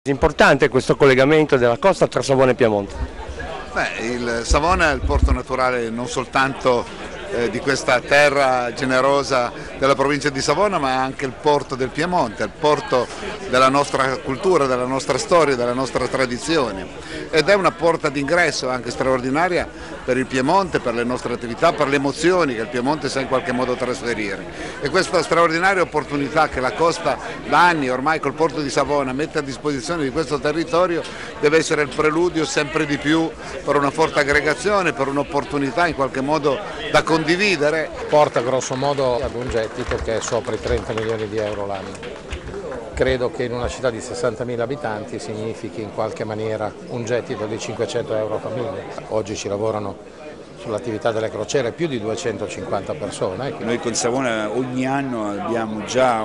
Importante questo collegamento della costa tra Savona e Piemonte. Il Savona è il porto naturale non soltanto di questa terra generosa della provincia di Savona, ma anche il porto del Piemonte, il porto della nostra cultura, della nostra storia, della nostra tradizione, ed è una porta d'ingresso anche straordinaria per il Piemonte, per le nostre attività, per le emozioni che il Piemonte sa in qualche modo trasferire. E questa straordinaria opportunità che la costa da anni ormai col porto di Savona mette a disposizione di questo territorio deve essere il preludio sempre di più per una forte aggregazione, per un'opportunità in qualche modo da condividere. Porta grosso modo ad un gettito che è sopra i 30 milioni di euro l'anno. Credo che in una città di 60.000 abitanti significhi in qualche maniera un gettito di 500 euro a famiglia. Oggi ci lavorano sull'attività delle crociere più di 250 persone. Noi con Savona ogni anno abbiamo già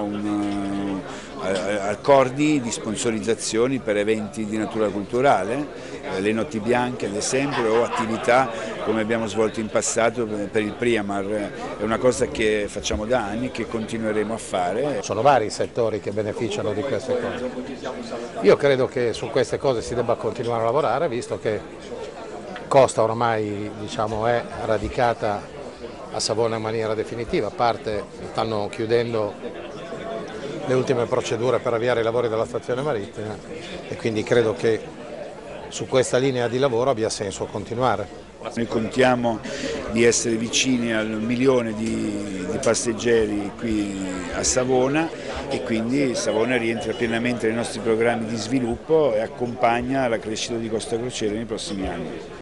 accordi di sponsorizzazioni per eventi di natura culturale, le notti bianche ad esempio, o attività come abbiamo svolto in passato per il Priamar. È una cosa che facciamo da anni e che continueremo a fare. Sono vari i settori che beneficiano di queste cose. Io credo che su queste cose si debba continuare a lavorare, visto che Costa ormai è radicata a Savona in maniera definitiva, a parte stanno chiudendo le ultime procedure per avviare i lavori della stazione marittima e quindi credo che su questa linea di lavoro abbia senso continuare. Noi contiamo di essere vicini al 1 milione di passeggeri qui a Savona e quindi Savona rientra pienamente nei nostri programmi di sviluppo e accompagna la crescita di Costa Crociere nei prossimi anni.